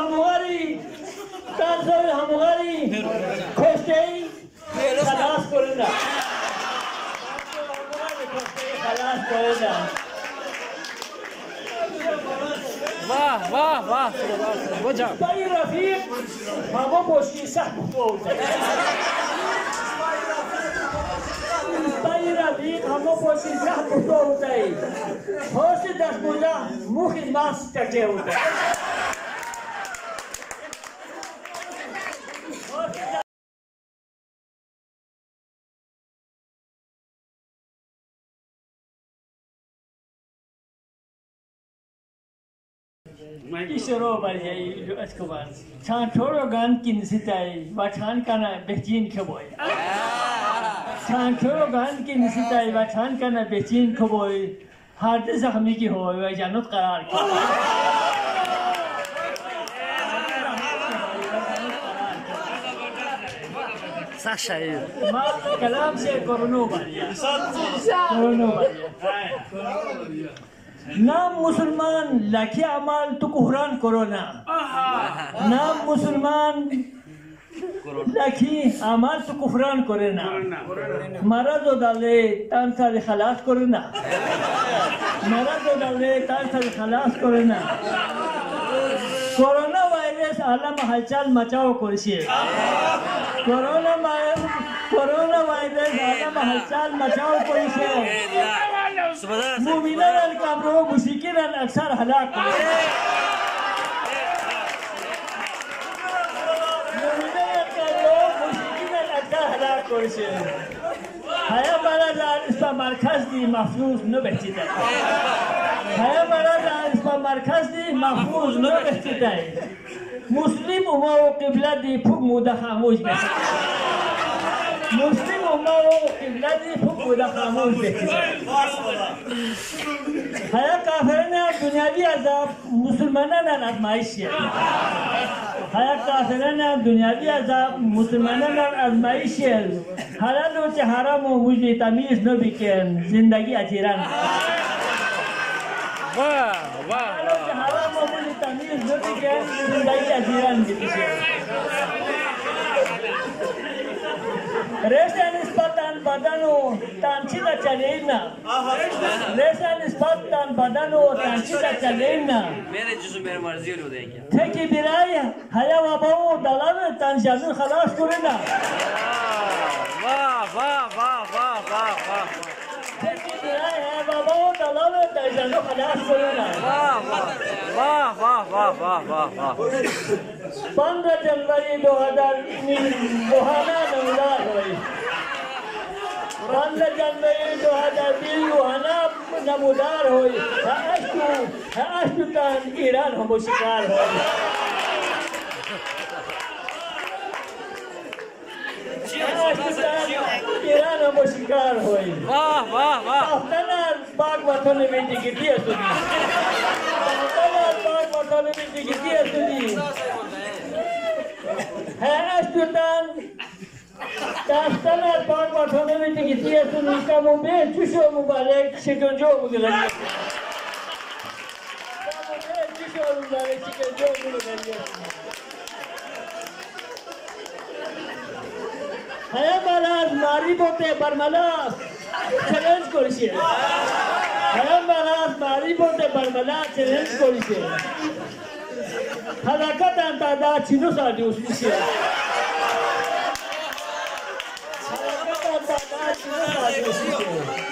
همواری تنظر همواری کشته ای خلاص کننده خلاص کننده واه واه واه وجه بایی رفیق هوا پشتی سخت بود بایی رفیق هوا پشتی سخت بود پشت دست بوده موخی ماست تکه بود Kishoro bari askobar. Chan choro gan kin sitai, wa chan kana behjin khaboy. Chan choro gan kin sitai, wa chan kana behjin khaboy. Hard zahmi ki hoy, wa janot qarar ki. Sasha. Ma kalam se korono bari. Korono bari. नाम मुसलमान लाखी अमाल तो कुहरान कोरोना नाम मुसलमान लाखी अमाल तो कुहरान कोरोना मारा जो डाले तान सारे खलास कोरोना मारा जो डाले तान सारे खलास कोरोना कोरोना वायरस आलम हलचल मचाओ कोशिश कोरोना वायरस आलम हलचल मचाओ कोशिश مومنان الكامرو مشركين الأكثر هلاك مومنان الكامرو مشركين الأكثر هلاك هيا بلد اسم مركز دي محفوظ نبهتي هيا بلد اسم مركز دي محفوظ نبهتي مسلم وما قبلة دي فوق مودا خاموش بهتي مسلم وما قبلة دي فوق مودا خاموش بهتي هيا كافرنا دنياوي عذاب مسلماننا الأزمائشية هيا كافرنا دنياوي عذاب مسلماننا الأزمائشية حلال و حرام و وجه تمیز نبکن زندگی اجیران واه واه حلال و حرام و وجه تمیز نبکن زندگی اجیران بکشن رشته نسبتاً بدن و تنچیده چلینا رشته نسبتاً بدن و تنچیده چلینا मेरे जिस्म मेरे मर्जी हो देंगे تکی برای حیا و باو دلال تنشازون خلاص کنینا واه واه واه واه واه واه تکی برای حیا و باو دلال تنشازون خلاص کنینا واه واه واه واه واه واه واه 15 जनवरी 2000 روحانہ نمودار ہوئی 15 जनवरी 2020 روحانہ نمودار ہوئی اشتو تان ایران ہمو شکار ہوئی ایران ہمو شکار ہوئی واه واه واه افتنا باغ وطن میں جگتی ہے سنی افتنا باغ وطن میں جگتی ہے سنی اشتوتان داستان باغ وطن میں جگتی ہے سنی کامو بے چوشو مبارک شکنجو مگلنی کامو بے چوشو مبارک شکنجو مگلنی هيا بلاس ماري بوتي برملاس چالش کریشه هيا بلاس ماري بوتي برملاس چالش کریشه حلاکت انتادا چینو سادی اسمیشه حلاکت انتادا چینو سادی اسمیشه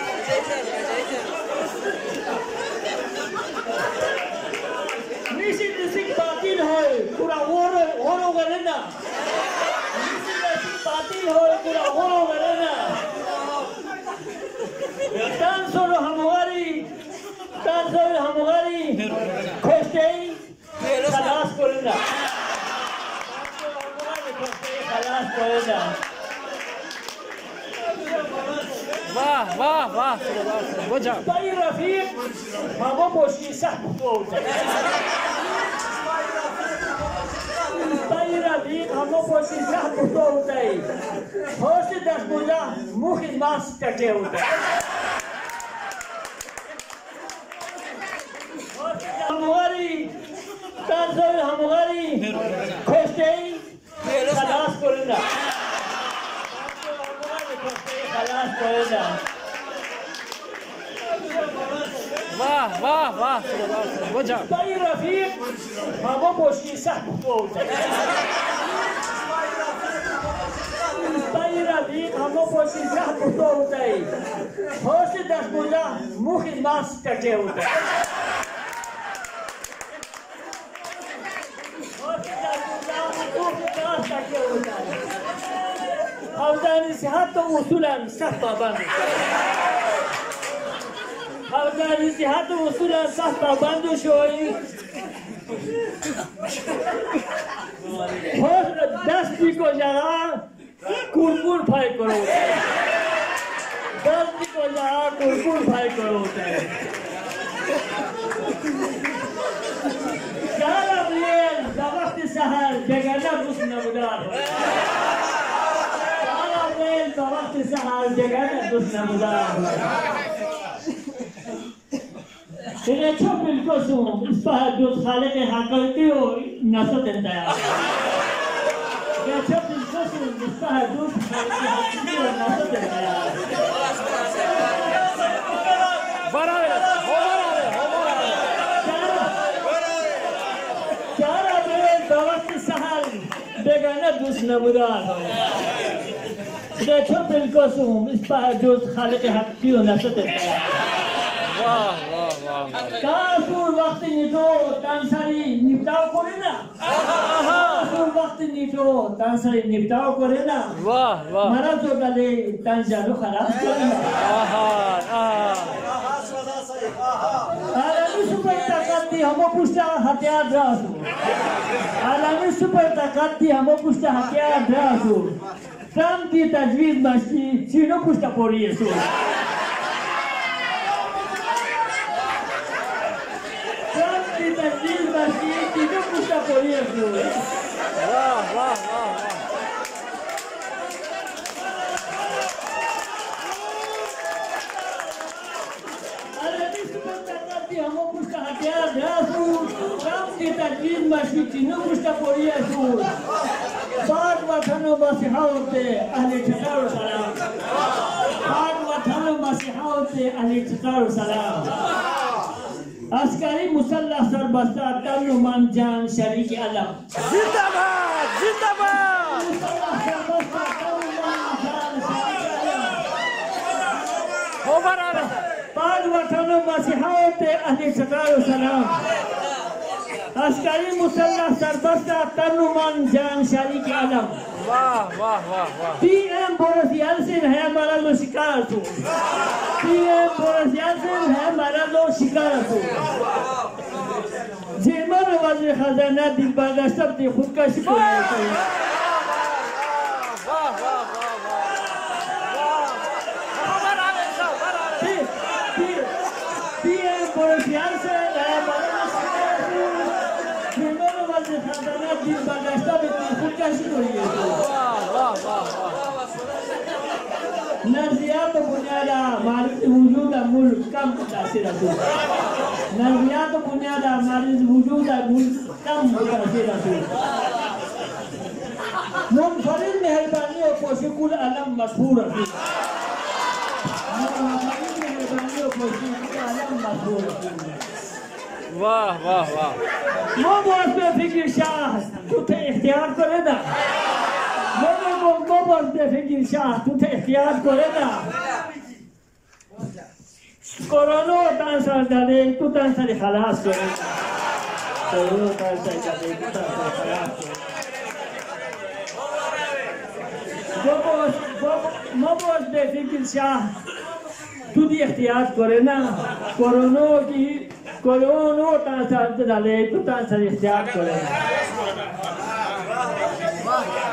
نیشی نسیک باطیل های پورا هورو گرنا باطل ہوئے پورا ہو ورنہ تانسور ہمواری کھوشتے ہی خلاص کرنا خلاص کرنا واه واه واه وجه بایی رفیق هوا پشتی سخت بود بایی رفیق هوا پشتی سخت بود پشت دست بوده موخی ماست تکه بود همواری تانسور همواری वाह वजह طيب رفيق هوا پشتی سخت بود طيب رفيق هوا پشتی سخت بود هوش دست بودا مخ ماس تکه بود هوش دست بودا مخ ماس تکه بود حوزه صحت اصولا سخت پابند حوزه صحت اصولا سخت پابند شوی دستی کو جگہ کلکل پھائی کرو دستی کو جگہ کلکل پھائی کرو چهار لیل در وقت سحر جگرنه دوست نمودار چهار لیل در وقت سحر جگرنه دوست نمودار إذا شوف القسم إصبح دوس خالق حقيقي ونصت انتهى. إذا شوف القسم إصبح دوس خالق حقيقي ونصت انتهى. چهار أبريل بوقت السحر بيجانا دوس نمودار. إذا شوف القسم إصبح دوس خالق حقيقي ونصت انتهى. कासुर वक्त नितो तांसारी निपटाव करे ना कासुर वक्त नितो तांसारी निपटाव करे ना वाह वाह मरा तो गले तांजालो खराब करे ना आलमी सुपर ताकत दी हमो पुष्टा हथियार रासु आलमी सुपर ताकत दी हमो पुष्टा हथियार रासु ट्रम्प की तजवीज मस्ती चीनो पुष्टा पोरी है सो तस्वीर बसी चीज़ों पुष्टा पोरी है वाह वाह वाह अरे सुपर ताकत दी हमो पुष्टा हथियार रासू काम की तस्वीर बसी चीज़ों पुष्टा पोरी है बाग वतनो मसीहाओते अहले चतारो सलाम बाग वतनो मसीहाओते अहले चतारो सलाम अस्कारी मुसल्लह सरबस्ता तनुमान जान शरीक अलम जिंदाबाद जिंदाबाद मुसल्लह सरबस्ता तनुमान जान शरीक अलम हो बराबर पाक वतनो मसीहाओते अहले चतारो सलाम अस्कारी मुसल्लह सरबस्ता तनुमान जान शरीक अलम वाह वाह वाह वाह पीएम बोरिस येल्सिन है हमारा लो शिकार तो पीएम बोरिस येल्सिन है हमारा लो शिकार तो जेमर वज़ीर खजाना दिल बर्दाश्त दी खुदकशी को वाह वाह वाह पीएम बोरिस येल्सिन है हमारा लो शिकार तो जेमर वज़ीर खजाना दिल बर्दाश्त दी खुदकशी को नज़रियात बुनियादा मारिज वजूद मुल्क कम मुतासिर है नज़रियात बुनियादा मारिज वजूद मुल्क कम मुतासिर है मुनफरिद मेहरबानी और पोशिकुल अलम मशहूर है मुनफरिद मेहरबानी और पोशिकुल अलम मशहूर है वाह वाह वाह वो बात पे फिक्र शाह तुझे इख्तियार करे ना वो बात पे फिक्र शाह तुझे इख्तियार करे ना कोरोना तांसर डाले तू तांसर खलास करे कोरोना तांसर डाले तू तांसर खलास करे वो बात पे फिक्र शाह तुझे इख्तियार करे ना कोरोना तांसर डाले तू तांसर इख्तियार करे